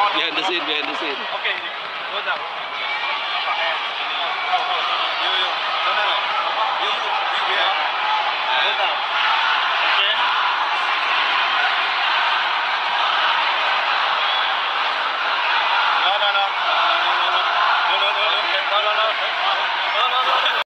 Behind the scene, behind the scene. Okay, go now.